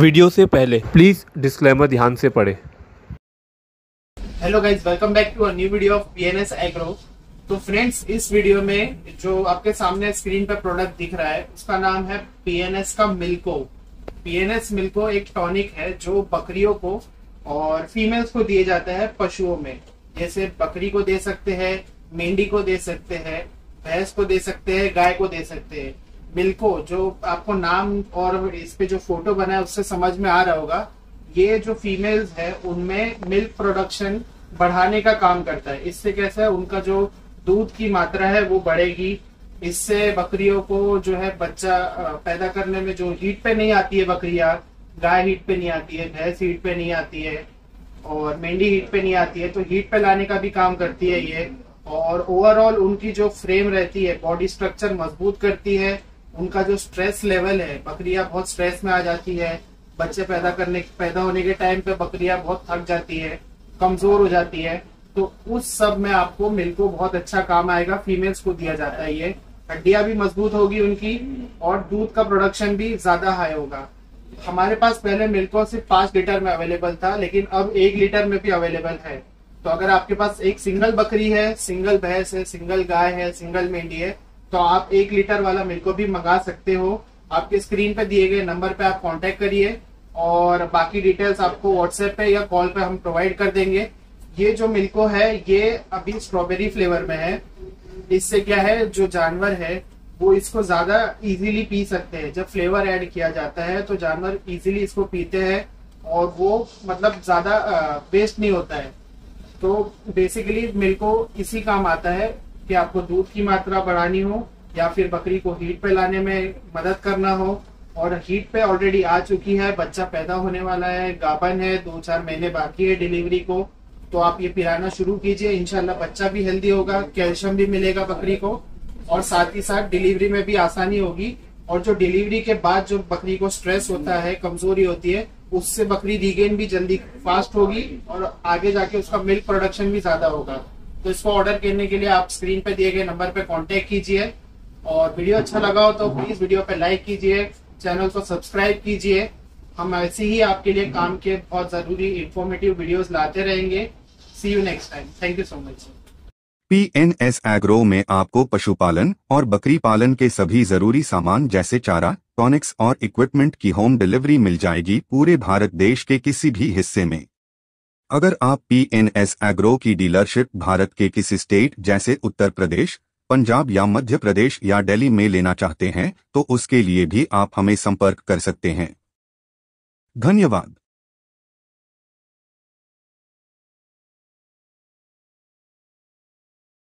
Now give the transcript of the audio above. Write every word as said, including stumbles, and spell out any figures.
Video से पहले please disclaimer ध्यान से पढ़ें। Hello guys, welcome back to a new video of PNS agro. तो फ्रेंड्स, इस वीडियो में जो आपके सामने स्क्रीन पर प्रोडक्ट दिख रहा है उसका नाम है पीएनएस का मिल्को। पीएनएस मिल्को एक टॉनिक है जो बकरियों को और फीमेल्स को दिए जाता है पशुओं में। जैसे बकरी को दे सकते हैं, मेंढी को दे सकते हैं, भैंस को दे सकते हैं, गाय को दे सकते हैं। मिल्को जो आपको नाम और इस पे जो फोटो बना है उससे समझ में आ रहा होगा, ये जो फीमेल्स है उनमें मिल्क प्रोडक्शन बढ़ाने का काम करता है। इससे कैसा है, उनका जो दूध की मात्रा है वो बढ़ेगी। इससे बकरियों को जो है बच्चा पैदा करने में जो हीट पे नहीं आती है, बकरियां, गाय हीट पे नहीं आती है, भैंस हीट पे नहीं आती है और मेंढी हीट पे नहीं आती है, तो हीट पे लाने का भी काम करती है ये। और ओवरऑल उनकी जो फ्रेम रहती है, बॉडी स्ट्रक्चर मजबूत करती है। उनका जो स्ट्रेस लेवल है, बकरियां बहुत स्ट्रेस में आ जाती है, बच्चे पैदा करने पैदा होने के टाइम पे बकरियां बहुत थक जाती है, कमजोर हो जाती है, तो उस सब में आपको मिल्को बहुत अच्छा काम आएगा। फीमेल्स को दिया जाता है ये। हड्डियां भी मजबूत होगी उनकी और दूध का प्रोडक्शन भी ज्यादा हाई होगा। हमारे पास पहले मिल्को सिर्फ पांच लीटर में अवेलेबल था, लेकिन अब एक लीटर में भी अवेलेबल है। तो अगर आपके पास एक सिंगल बकरी है, सिंगल भैंस है, सिंगल गाय है, सिंगल मेंढी है, तो आप एक लीटर वाला मिल्को भी मंगा सकते हो। आपके स्क्रीन पे दिए गए नंबर पे आप कांटेक्ट करिए और बाकी डिटेल्स आपको व्हाट्सएप पे या कॉल पे हम प्रोवाइड कर देंगे। ये जो मिल्को है ये अभी स्ट्रॉबेरी फ्लेवर में है। इससे क्या है, जो जानवर है वो इसको ज्यादा इजीली पी सकते हैं। जब फ्लेवर ऐड किया जाता है तो जानवर इजीली इसको पीते हैं और वो मतलब ज्यादा वेस्ट नहीं होता है। तो बेसिकली मिल्को इसी काम आता है कि आपको दूध की मात्रा बढ़ानी हो या फिर बकरी को हीट पे लाने में मदद करना हो। और हीट पे ऑलरेडी आ चुकी है, बच्चा पैदा होने वाला है, गाभन है, दो चार महीने बाकी है डिलीवरी को, तो आप ये पिलाना शुरू कीजिए। इंशाल्लाह बच्चा भी हेल्दी होगा, कैल्शियम भी मिलेगा बकरी को और साथ ही साथ डिलीवरी में भी आसानी होगी। और जो डिलीवरी के बाद जो बकरी को स्ट्रेस होता है, कमजोरी होती है, उससे बकरी रीगेन भी जल्दी फास्ट होगी और आगे जाके उसका मिल्क प्रोडक्शन भी ज्यादा होगा। तो इसको ऑर्डर करने के लिए आप स्क्रीन पे दिए गए नंबर पे कांटेक्ट कीजिए। और वीडियो अच्छा लगा हो तो प्लीज वीडियो पे लाइक कीजिए, चैनल को सब्सक्राइब कीजिए। हम ऐसे ही आपके लिए काम के बहुत जरूरी इंफॉर्मेटिव वीडियोस लाते रहेंगे। See you next time. Thank you so much. PNS agro में आपको पशुपालन और बकरी पालन के सभी जरूरी सामान जैसे चारा, टॉनिक्स और इक्विपमेंट की होम डिलीवरी मिल जाएगी पूरे भारत देश के किसी भी हिस्से में। अगर आप पीएनएस एग्रो की डीलरशिप भारत के किसी स्टेट जैसे उत्तर प्रदेश, पंजाब या मध्य प्रदेश या दिल्ली में लेना चाहते हैं तो उसके लिए भी आप हमें संपर्क कर सकते हैं। धन्यवाद।